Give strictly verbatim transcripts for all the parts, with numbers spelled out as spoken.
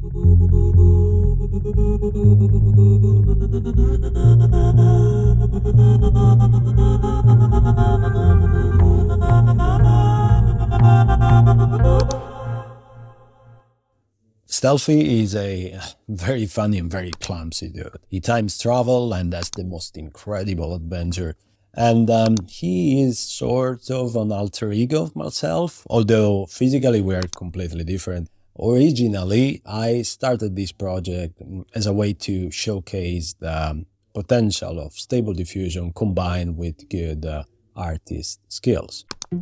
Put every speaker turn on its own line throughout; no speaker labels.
Stelfie is a very funny and very clumsy dude. He times travel and has the most incredible adventure. And um, he is sort of an alter ego of myself, although physically we are completely different. Originally, I started this project as a way to showcase the potential of Stable Diffusion combined with good uh, artist skills.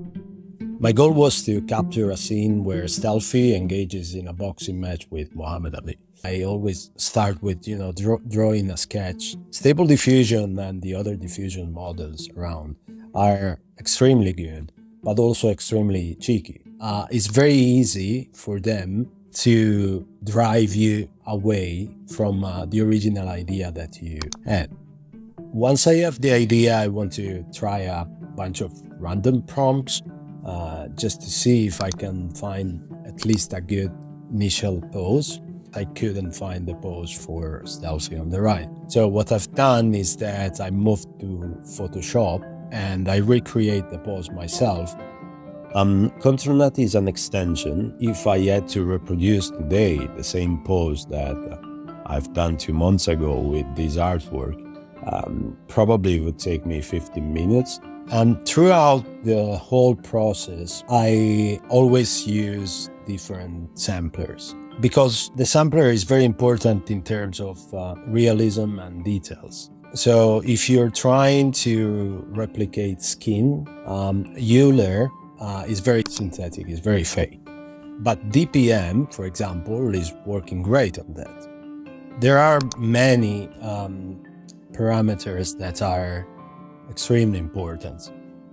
My goal was to capture a scene where Stelfie engages in a boxing match with Muhammad Ali. I always start with, you know, draw, drawing a sketch. Stable Diffusion and the other diffusion models around are extremely good, but also extremely cheeky. Uh, it's very easy for them to drive you away from uh, the original idea that you had. Once I have the idea, I want to try a bunch of random prompts uh, just to see if I can find at least a good initial pose. I couldn't find the pose for Stelfie on the right. So what I've done is that I moved to Photoshop and I recreate the pose myself. Um, Control Net is an extension. If I had to reproduce today the same pose that I've done two months ago with this artwork, um, probably would take me fifteen minutes. And throughout the whole process, I always use different samplers, because the sampler is very important in terms of uh, realism and details. So if you're trying to replicate skin, um, Euler uh, is very synthetic, is very fake. But D P M, for example, is working great on that. There are many um, parameters that are extremely important.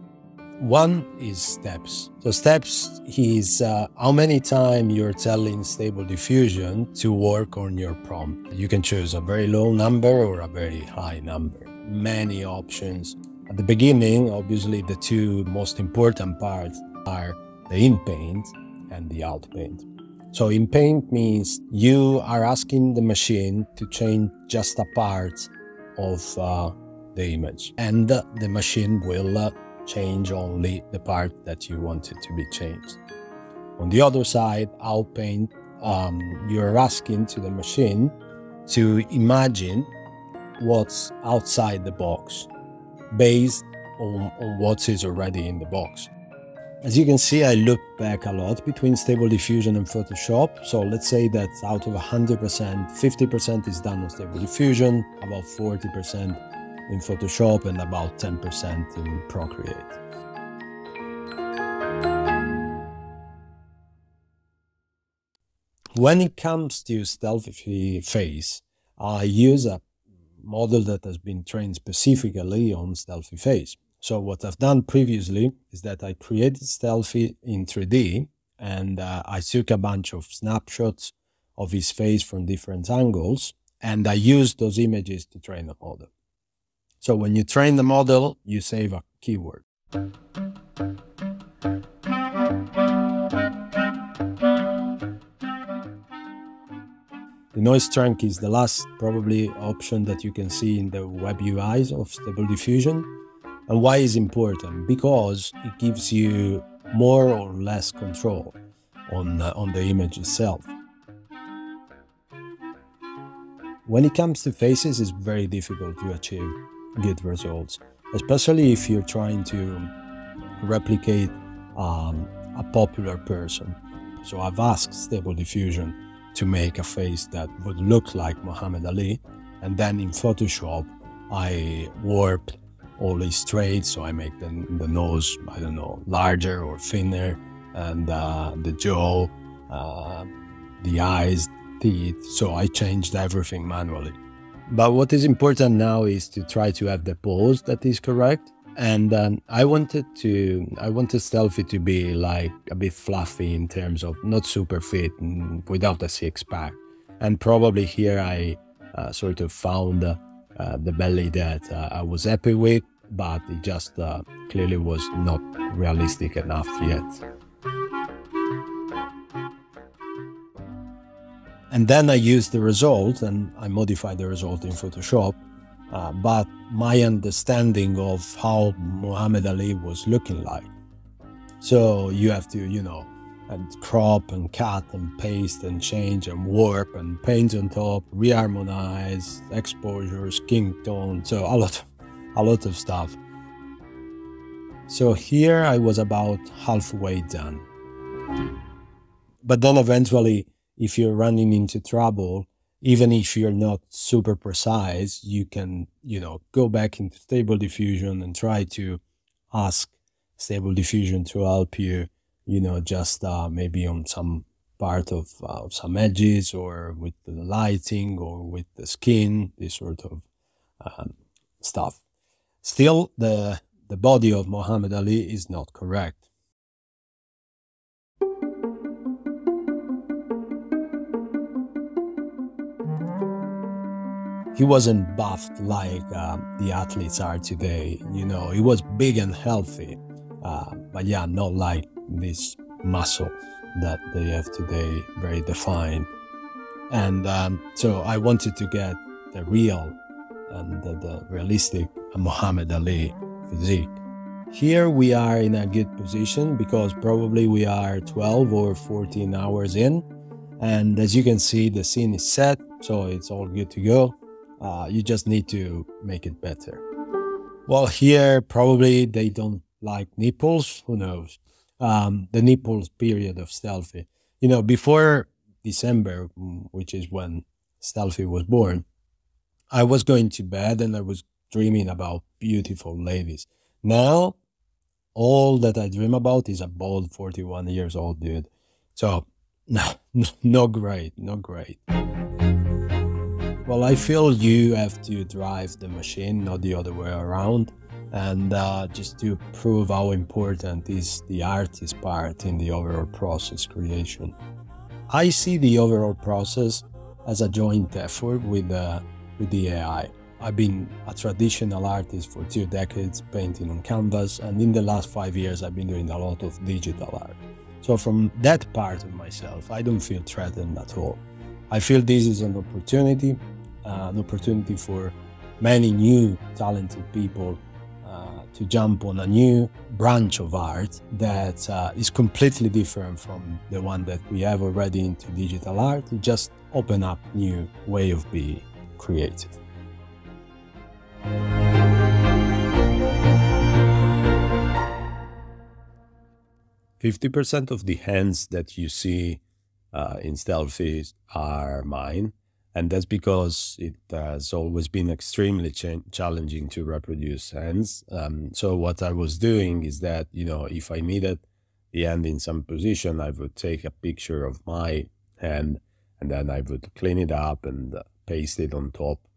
One is steps. So steps is uh, how many times you're telling Stable Diffusion to work on your prompt. You can choose a very low number or a very high number. Many options. At the beginning, obviously, the two most important parts are the inpaint and the outpaint. So inpaint means you are asking the machine to change just a part of uh, the image, and uh, the machine will uh, change only the part that you want it to be changed. On the other side, outpaint, um, you're asking to the machine to imagine what's outside the box based on, on what is already in the box. As you can see, I look back a lot between Stable Diffusion and Photoshop. So let's say that out of one hundred percent, fifty percent is done on Stable Diffusion, about forty percent in Photoshop, and about ten percent in Procreate. When it comes to Stelfie face, I use a model that has been trained specifically on Stelfie face. So what I've done previously is that I created Stelfie in three D, and uh, I took a bunch of snapshots of his face from different angles, and I used those images to train the model. So when you train the model, you save a keyword. The noise trunk is the last probably option that you can see in the web U Is of Stable Diffusion. And why is important? Because it gives you more or less control on, uh, on the image itself. When it comes to faces, it's very difficult to achieve good results, especially if you're trying to replicate um, a popular person. So I've asked Stable Diffusion to make a face that would look like Muhammad Ali, and then in Photoshop I warped all his traits, so I make the, the nose, I don't know, larger or thinner, and uh, the jaw, uh, the eyes, teeth, so I changed everything manually. But what is important now is to try to have the pose that is correct, and um, I wanted to, I wanted Stelfie to be like a bit fluffy in terms of not super fit and without a six pack, and probably here I uh, sort of found uh, uh, the belly that uh, I was happy with, but it just uh, clearly was not realistic enough yet. And then I use the result and I modify the result in Photoshop. Uh, but my understanding of how Muhammad Ali was looking like. So you have to, you know, and crop and cut and paste and change and warp and paint on top, reharmonize, exposure, skin tone, so a lot, a lot of stuff. So here I was about halfway done. But then eventually, if you're running into trouble, even if you're not super precise, you can, you know, go back into Stable Diffusion and try to ask Stable Diffusion to help you, you know, just uh, maybe on some part of uh, some edges or with the lighting or with the skin, this sort of um, stuff. Still, the, the body of Muhammad Ali is not correct. He wasn't buffed like uh, the athletes are today, you know, he was big and healthy, uh, but yeah, not like this muscle that they have today, very defined. And um, so I wanted to get the real and the, the realistic Muhammad Ali physique. Here we are in a good position because probably we are twelve or fourteen hours in. And as you can see, the scene is set, so it's all good to go. Uh, you just need to make it better. Well, here probably they don't like nipples, who knows? Um, the nipples period of Stelfie. You know, before December, which is when Stelfie was born, I was going to bed and I was dreaming about beautiful ladies. Now, all that I dream about is a bald forty-one years old dude. So, no, not great, not great. Well, I feel you have to drive the machine, not the other way around. And uh, just to prove how important is the artist part in the overall process creation. I see the overall process as a joint effort with, uh, with the A I. I've been a traditional artist for two decades, painting on canvas, and in the last five years I've been doing a lot of digital art. So from that part of myself, I don't feel threatened at all. I feel this is an opportunity, uh, an opportunity for many new talented people uh, to jump on a new branch of art that uh, is completely different from the one that we have already into digital art. It just open up new way of being creative. fifty percent of the hands that you see uh, in Stelfie are mine, and that's because it has always been extremely ch challenging to reproduce hands. Um, so what I was doing is that, you know, if I needed the hand in some position, I would take a picture of my hand and then I would clean it up and uh, paste it on top